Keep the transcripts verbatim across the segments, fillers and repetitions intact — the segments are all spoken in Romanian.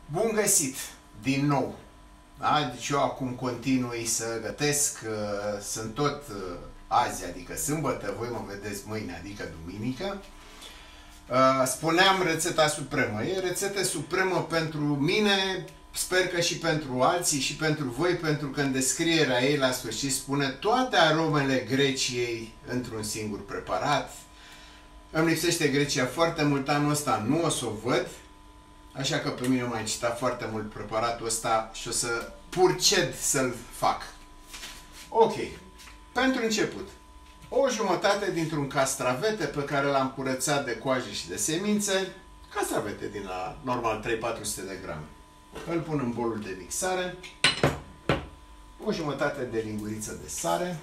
Bun găsit! Din nou! Da? Deci eu acum continui să gătesc, sunt tot azi, adică sâmbătă, voi mă vedeți mâine, adică duminică. Spuneam rețeta supremă. E rețetă supremă pentru mine, sper că și pentru alții și pentru voi, pentru că în descrierea ei la sfârșit spune toate aromele Greciei într-un singur preparat. Îmi lipsește Grecia foarte mult anul ăsta, nu o să o văd. Așa că pe mine m-a incitat foarte mult preparatul ăsta și o să purced să-l fac. Ok. Pentru început, o jumătate dintr-un castravete pe care l-am curățat de coajă și de semințe. Castravete din la normal trei patru sute de grame. Îl pun în bolul de mixare. O jumătate de linguriță de sare.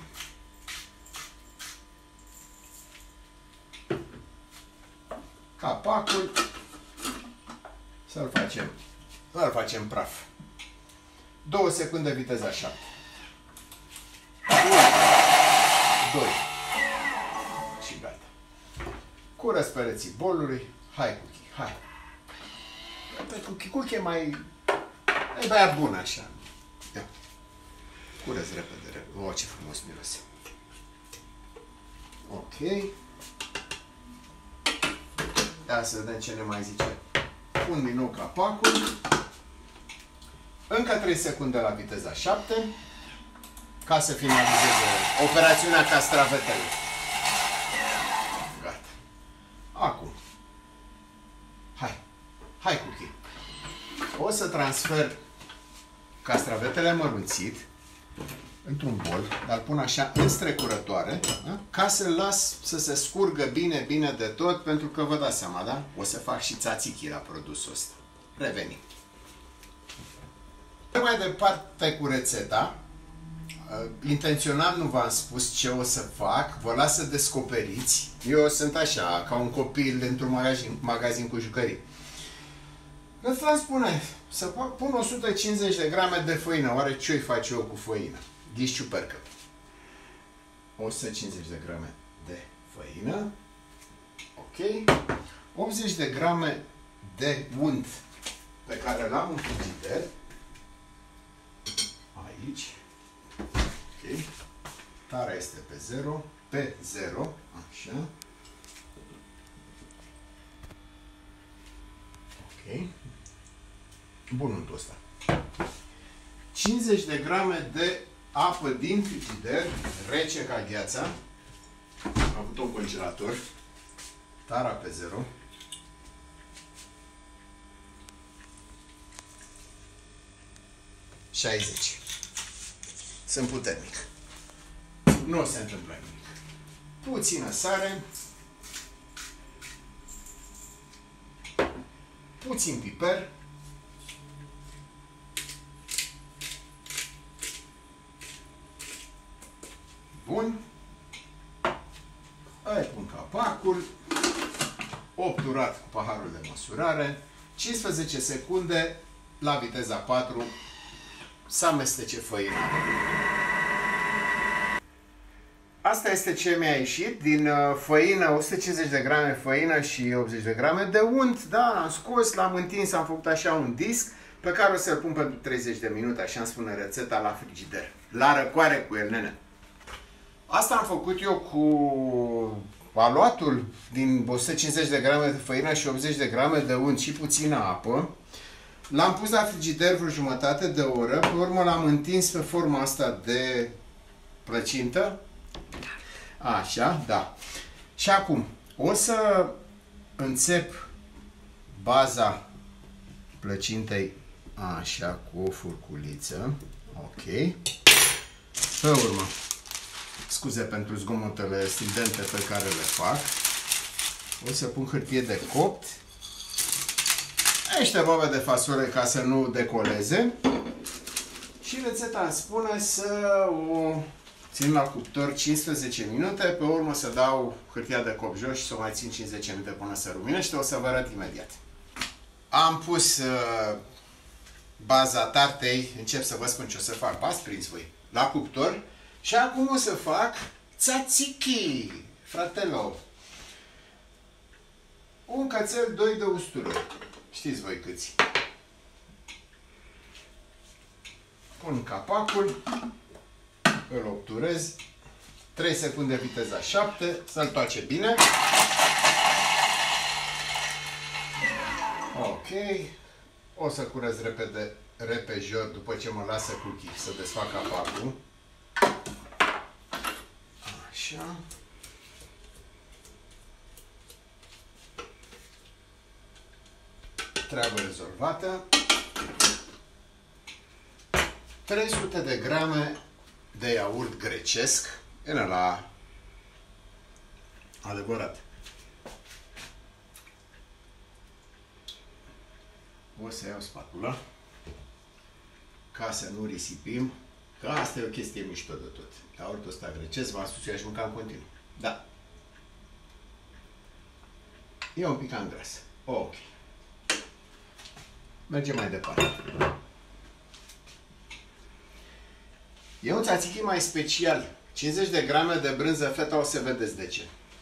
Capacul. Să-l facem, să-l facem praf. două secunde viteza șapte. unu, doi. Și gata. Curăț pereții bolului. Hai, Cookie, hai. Pe Cookie, Cookie e mai... e băiat bun așa. Ia. Curăț repede, repede. O, ce frumos miroase. Ok. Ia să vedem ce ne mai zice. Pun din nou capacul. Încă trei secunde la viteza șapte ca să finalizeze operațiunea castravetelor. Gata. Acum. Hai. Hai, Cookie. O să transfer castravetele mărunțit într-un bol, dar pun așa în strecurătoare, da? Ca să las să se scurgă bine, bine de tot, pentru că vă dați seama, da? O să fac și tzatziki la produsul ăsta. Revenim. Mai departe cu rețeta, intenționat nu v-am spus ce o să fac, vă las să descoperiți. Eu sunt așa, ca un copil într-un magazin, magazin cu jucării. Ăsta spune să pun o sută cincizeci de grame de făină. Oare ce-i face eu cu făină? Ghiși ciupercă. o sută cincizeci de grame de făină. Ok. optzeci de grame de unt pe care l-am în frigider. Aici. Ok. Tara este pe zero. Pe zero. Așa. Ok. Bun untul ăsta. cincizeci de grame de apă din frigider, rece ca gheața. Am avut un congelator. Tara pe zero. șaizeci. Sunt puternic. Nu se întâmplă nimic. Puțină sare. Puțin piper. Bun. Îi pun capacul. Obturat cu paharul de măsurare. cincisprezece secunde la viteza patru să amestece făina. Asta este ce mi-a ieșit din făină, o sută cincizeci de grame făină și optzeci de grame de unt. Da, l-am scos, l-am întins, am făcut așa un disc pe care o să-l pun pentru treizeci de minute, așa îmi spune rețeta, la frigider. La răcoare cu el, nene. Asta am făcut eu cu aluatul din o sută cincizeci de grame de făină și optzeci de grame de unt și puțină apă. L-am pus la frigider vreo jumătate de oră, pe urmă l-am întins pe forma asta de plăcintă. Așa, da. Și acum, o să înțep baza plăcintei așa, cu o furculiță. Ok. Pe urmă, scuze pentru zgomotele stridente pe care le fac. O să pun hârtie de copt. Niște bobe de fasole ca să nu decoleze. Și rețeta îmi spune să o țin la cuptor cincisprezece minute, pe urmă să dau hârtia de copt jos și să o mai țin cinci zece minute până să ruminește. O să vă arăt imediat. Am pus uh, baza tartei, încep să vă spun ce o să fac, v-ați prins voi, la cuptor. Și acum o să fac tzatziki, fratello. Un cățel, doi de ustură. Știți voi câți. pun capacul, îl obturez, trei secunde viteza șapte, să-l toace bine. Ok, o să curăț repede, repejor după ce mă lasă cookie să desfac capacul. Așa. Treabă rezolvată. trei sute de grame de iaurt grecesc, în ăla adevărat. O să iau spatula ca să nu risipim, că asta e o chestie mișto de tot. Iaurtul ăsta grecesc, v-am spus, eu aș mânca în continuu. Da. E un pic cam gras. Ok. Mergem mai departe. E un tzatziki mai special. cincizeci de grame de brânză feta, o să vedeți de ce.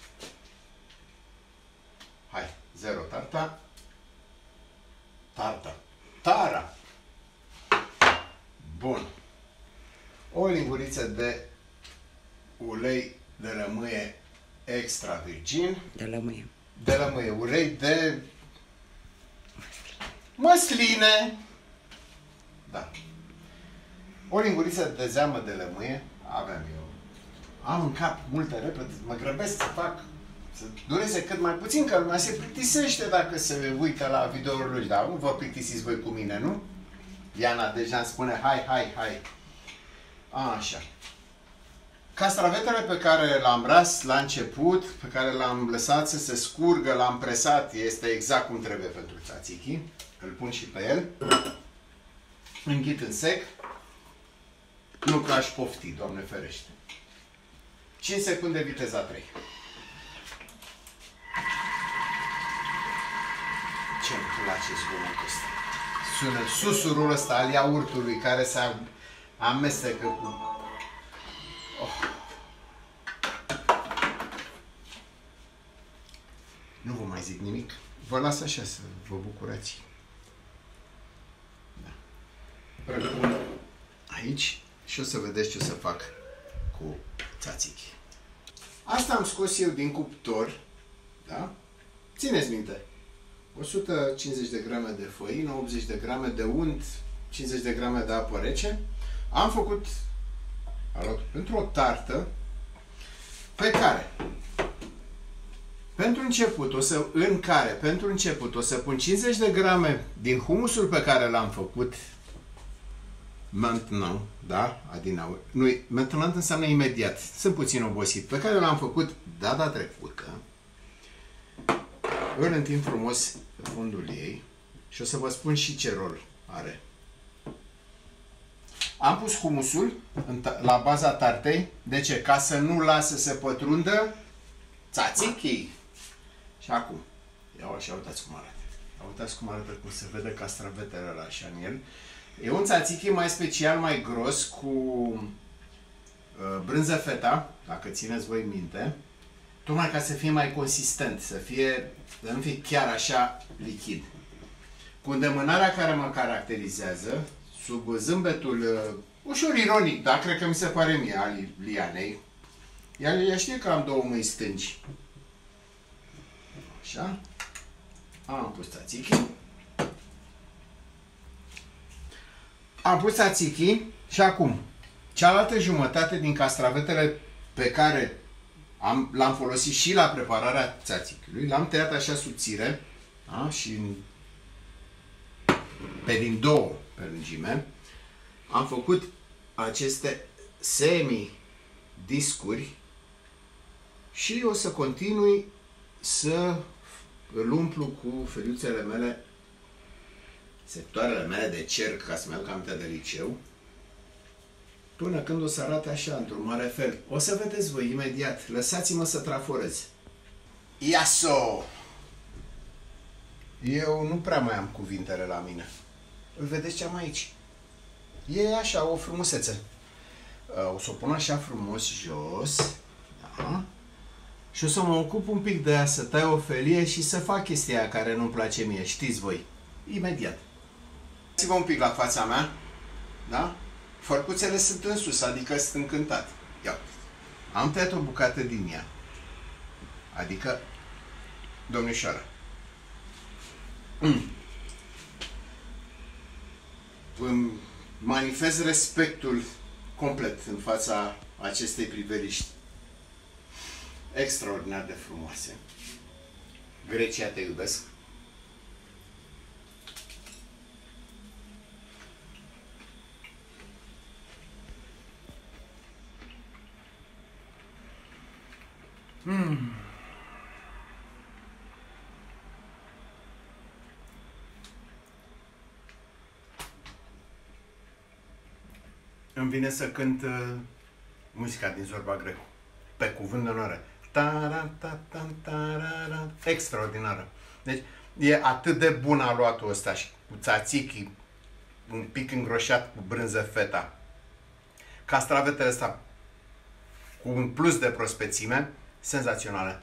Hai, zero tarta. Tarta. Tara. Bun. O linguriță de ulei de lămâie extra virgin. De lămâie. De lămâie. Ulei de măsline. Da. O linguriță de zeamă de lămâie. Avem eu. Am în cap multe repede. Mă grăbesc să fac. Să dureze cât mai puțin, că lumea se plictisește dacă se uită la videouri lui. Dar nu vă plictisiți voi cu mine, nu? Diana deja îmi spune hai, hai, hai. Așa. Castravetele pe care l-am ras la început, pe care l-am lăsat să se scurgă, l-am presat, este exact cum trebuie pentru tzatziki. Îl pun și pe el. Înghit în sec. Nu că aș pofti, Doamne ferește. cinci secunde, viteza trei. Ce-mi place zgomotul ăsta? Sună susurul ăsta al iaurtului care se amestecă cu... Oh. Nu vă mai zic nimic. Vă las așa să vă bucurați. Da. Răpun aici și o să vedeți ce o să fac cu tzatziki. Asta am scos eu din cuptor. Da? Țineți minte. o sută cincizeci de grame de făină, optzeci de grame de unt, cincizeci de grame de apă rece. Am făcut pentru o tartă pe care pentru început o să, în care pentru început o să pun cincizeci de grame din humusul pe care l-am făcut maintenant, da? Adinaur. Nu, maintenant înseamnă imediat. Sunt puțin obosit. Pe care l-am făcut data trecută. Îl întind frumos pe fundul ei și o să vă spun și ce rol are. Am pus humusul la baza tartei. De ce? Ca să nu lasă să pătrundă tzatziki. Și acum, ia așa, uitați cum arată. Uitați cum arată, cum se vede castravetele ăla așa în el. E un tzatziki mai special, mai gros, cu uh, brânză feta, dacă țineți voi minte. Tocmai ca să fie mai consistent, să fie, să nu fie chiar așa lichid. Cu îndemânarea care mă caracterizează, sub zâmbetul uh, ușor ironic, dar cred că mi se pare mie, al Lianei. Ea, ea știe că am două mâini stângi. Așa. Am pus tzatziki. Am pus tzatziki și acum, cealaltă jumătate din castravetele pe care am, l-am folosit și la prepararea tzatziki-ului, l-am tăiat așa subțire, da? Și pe din două pe lungime. Am făcut aceste semi-discuri și o să continui să îl umplu cu feliuțele mele, sectoarele mele de cerc, ca să mi aduc aminte de liceu, până când o să arate așa, într-un mare fel. O să vedeți voi imediat. Lăsați-mă să traforez. Iaso! Eu nu prea mai am cuvintele la mine. Îl vedeți ce am aici? E așa, o frumusețe. O să o pun așa frumos jos. Da? Și o să mă ocup un pic de ea, să tai o felie și să fac chestia aia care nu-mi place mie. Știți voi. Imediat. Uitați-vă un pic la fața mea. Da? Fărcuțele sunt în sus, adică sunt încântat. Ia. Am tăiat o bucată din ea. Adică, domnișoară. Mm. Îmi manifest respectul complet în fața acestei priveliști extraordinar de frumoase. Grecia, te iubesc. Mm. Îmi vine să cânt uh, muzica din Zorba Grecu. Pe cuvânt de onoare. Extraordinară. Deci e atât de bun aluatul ăsta și cu tzatziki, un pic îngroșat cu brânză feta. Castravetele ăsta cu un plus de prospețime, senzațională.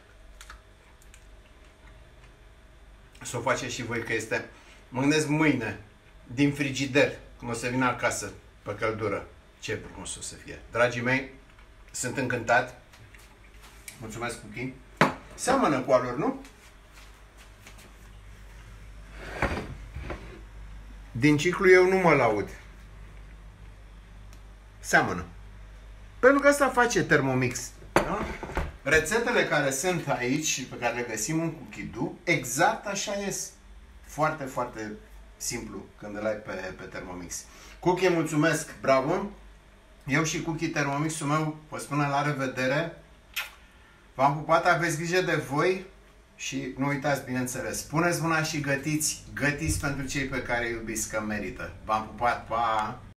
Să o faceți și voi, că este... Mă gândesc mâine, din frigider, când o să vin acasă, pe căldură. Ce frumos o să fie. Dragii mei, sunt încântat. Mulțumesc, Cookie. Seamănă cu alor, nu? Din ciclu eu nu mă laud. Seamănă. Pentru că asta face Thermomix. Da? Rețetele care sunt aici și pe care le găsim în Cookie Do, exact așa ies. Foarte, foarte simplu când îl ai pe, pe Thermomix. Cookie, mulțumesc, bravo! Eu și Cookie, Thermomix-ul meu, vă spun la revedere. V-am pupat, aveți grijă de voi și nu uitați, bineînțeles, puneți mâna și gătiți, gătiți pentru cei pe care îi iubiți, că merită. V-am pupat, pa!